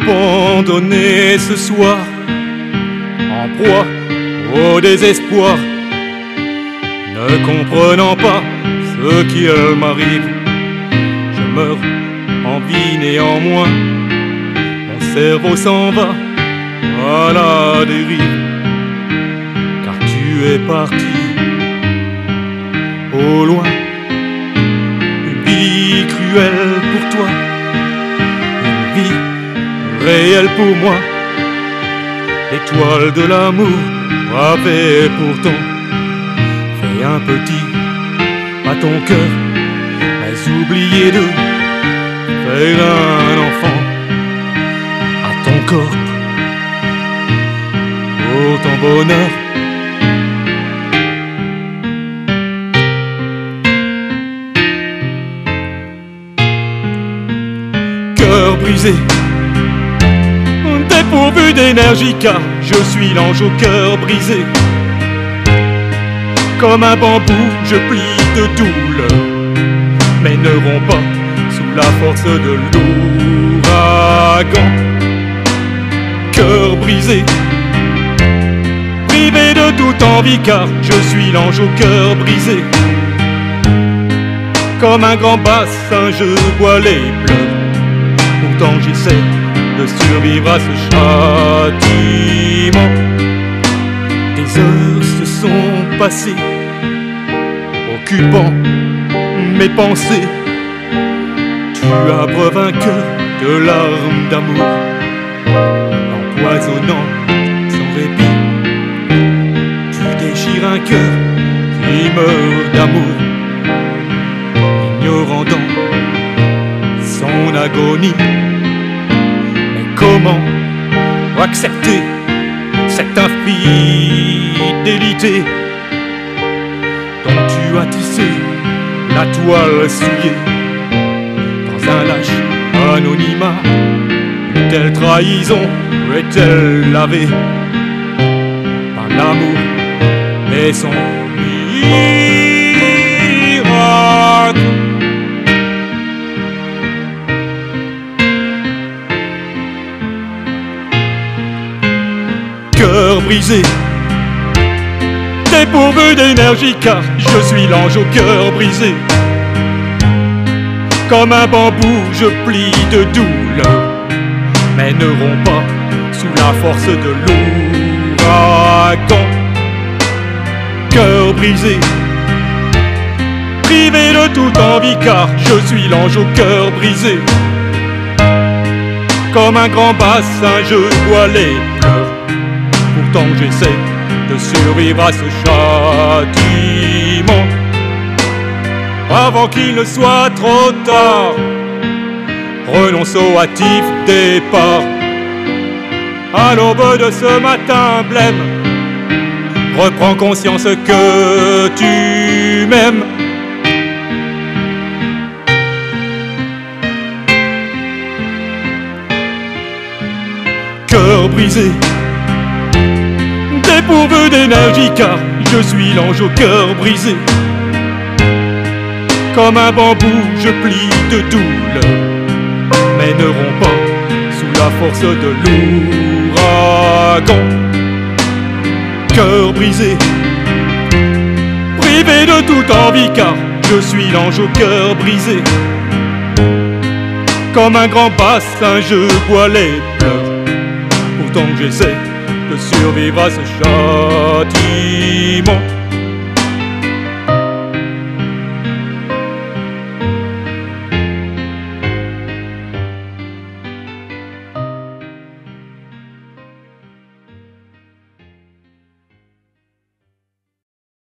abandonné ce soir, en proie au désespoir, ne comprenant pas ce qu'il m'arrive. Je meurs en vie néanmoins, mon cerveau s'en va à la dérive, car tu es parti au loin. Une vie cruelle pour toi, une vie réelle pour moi. L'étoile de l'amour avait pourtant fait un petit à ton cœur, mais oublié de faire un enfant à ton corps. Pour ton bonheur, cœur brisé, dépourvu d'énergie, car je suis l'ange au cœur brisé. Comme un bambou, je plie de douleur, mais ne romps pas sous la force de l'ouragan. Cœur brisé, privé de toute envie, car je suis l'ange au cœur brisé. Comme un grand bassin, je bois les pleurs, pourtant j'essaie de survivre à ce châtiment. Des heures se sont passées, occupant mes pensées. Tu abreuves un cœur de larmes d'amour, empoisonnant sans répit. Tu déchires un cœur qui meurt d'amour, ignorant dans son agonie. Comment accepter cette infidélité dont tu as tissé la toile souillée? Dans un lâche anonymat, une telle trahison est-elle lavée par l'amour et son miracle? Cœur brisé, dépourvu d'énergie, car je suis l'ange au cœur brisé. Comme un bambou, je plie de douleur, mais ne romps pas sous la force de l'ouragan. Cœur brisé, privé de toute envie, car je suis l'ange au cœur brisé. Comme un grand bassin, je bois les pleurs, pourtant j'essaie de survivre à ce châtiment. Avant qu'il ne soit trop tard, renonce au hâtif départ. À l'aube de ce matin blême, reprends conscience que tu m'aimes. Cœur brisé, dépourvu d'énergie, car je suis l'ange au cœur brisé. Comme un bambou, je plie de douleur, mais ne romps pas sous la force de l'ouragan. Cœur brisé, privé de toute envie, car je suis l'ange au cœur brisé. Comme un grand bassin, je bois les pleurs, pourtant j'essaie de survivre à ce châtiment.